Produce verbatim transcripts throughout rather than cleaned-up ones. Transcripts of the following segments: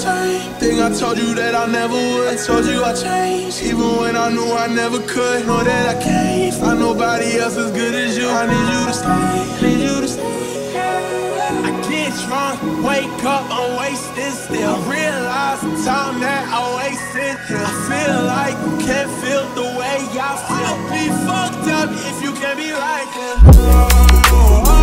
same thing I told you that I never would. I told you I changed, even when I knew I never could. Know that I can't find nobody else as good as you. I need you to stay, need you to stay. I get drunk, wake up, I'm wasted still. Realize the time that I wasted here. I feel like you can't feel the way I feel. I'll be fucked up if you can't be like this. Oh, oh, oh.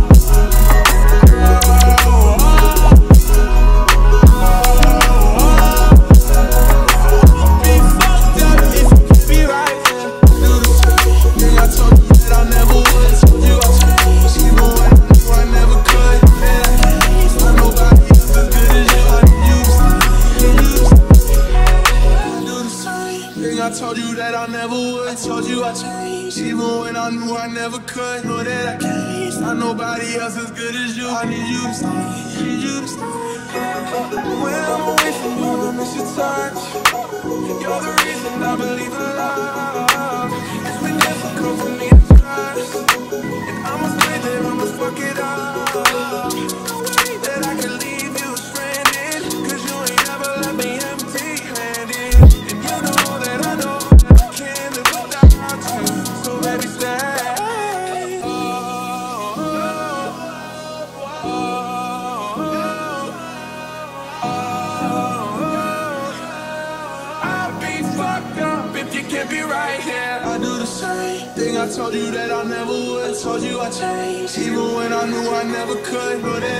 I told you that I never would. I told you I changed, even when I knew I never could. Know that I can't find nobody else as good as you. I need you to stay, need you to stay. When I'm away from you, I miss your touch. You're the reason I believe in love. It's been difficult for me to trust, and I must pray that I must fuck it up. No way that I can leave you stranded, cause you ain't never left me empty-handed. And you know that I know that I can't live without you, so baby stay. Oh, oh, oh, oh, oh. I'll be fucked up if you can't be right here. I do the same thing I told you that I never would. I told you I changed, even when I knew I never could. Know that